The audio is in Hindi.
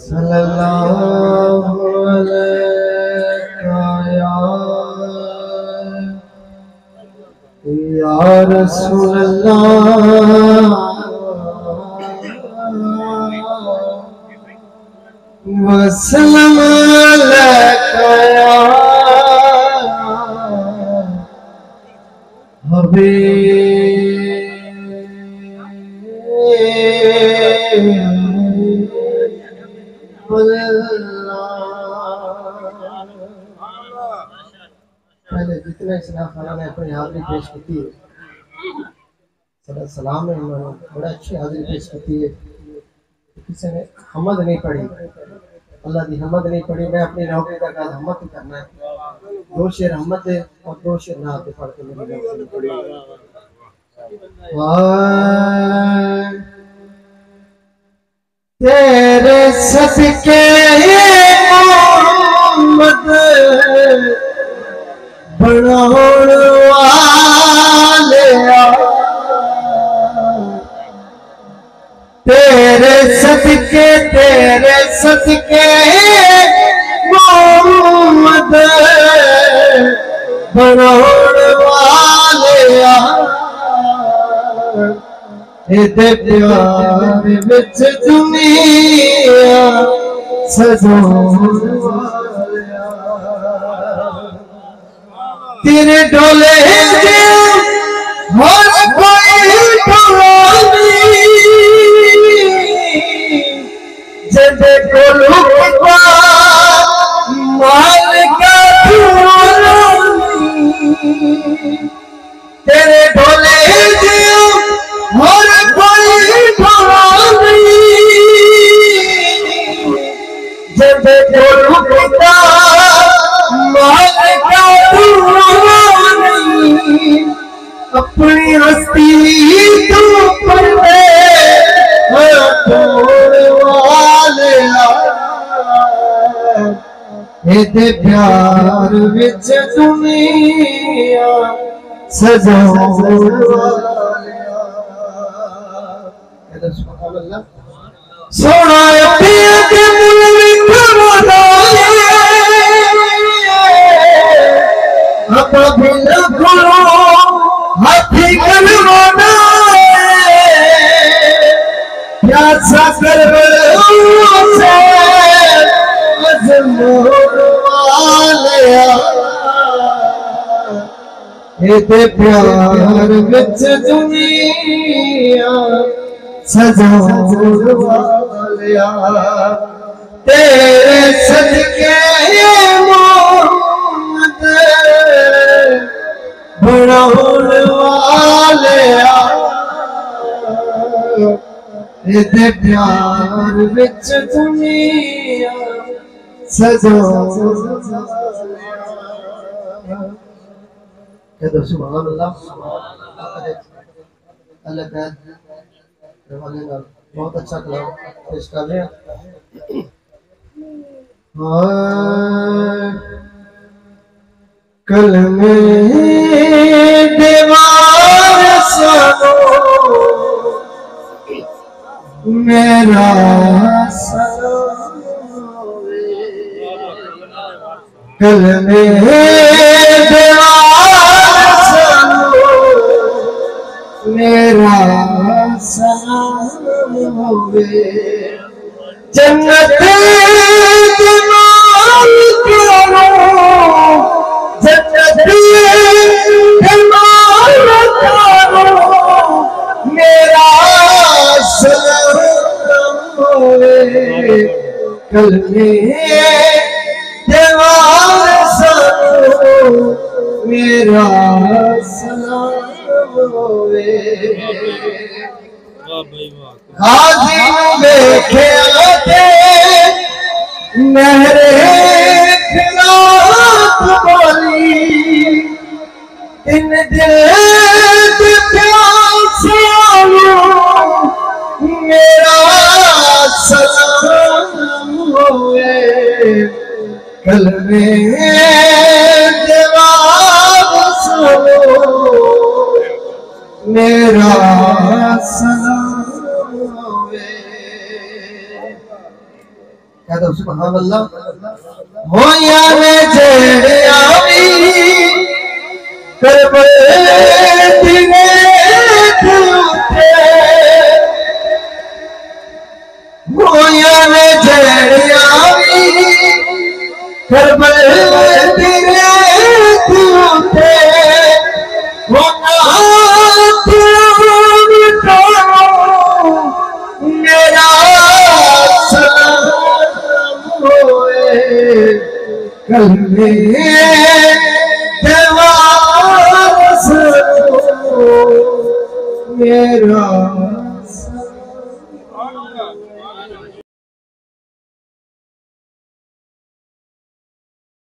सल्लल्लाहु अलैहि या रसूल अल्लाह वसल्लम अलैका या पहले जितने इस्लाम खाना ने अपनी हाजिरी पेश की है सलाम में उन्होंने बड़ा अच्छी हाजिरी पेश की है। किसी ने हमद नहीं पढ़ी, अल्लाह की हमद नहीं पढ़ी। मैं अपनी नौकरी का काम हमद ही करना है। दो शेर हमद है और दो शेर नात पढ़ के मेरी नौकरी पढ़ी। तेरे सदके मोहम्मद बनाउण वालिया, तेरे सदके मोहम्मद बनाउण वालिया, इहदे प्यार विच दुनिया सजाउण वालिया। तेरे डोले हर कोई ढोली जदे कोलू माल का तेरे डोले हर कोई ढोली जदे कोलू माल का अपनी हस्ती तू पर इहदे प्यार विच दुनिया सजाउण वालिया। सोना पिया के मुल विखरा अब बिन खुलो हाथी करवाना प्यासा कर से अजमोर वालिया, इहदे प्यार विच दुनिया सजाउण वालिया। तेरे सदके मोहम्मद बनाउण वालिया, इहदे प्यार विच दुनिया सजाउण वालिया। कहदो सुभान अल्लाह। अल्लाह का बहुत अच्छा कलाम पेश कर रहे हैं। कलमे दीवार सुनो मेरा कलमे दीवार सुनो मेरा सलाम होवे, जन्नत जमाल करो जन्नत जमाल करो मेरा सलाम होवे, कलमे दीवार सुनो मेरा सलाम होवे। गाजी देखिया ते मेरे खिलाफ बोली, इन दिल प्यासियों मेरा सलाम होवे, कलमे दीवार सुनो मेरा सलाम होवे। कह दो सुभान अल्लाह। होया ने जेड़िया वी करबले दिने उठे, होया ने जेड़िया वी करबले दिने उठे, मेरा सलाम होए कलमे देवार मेरा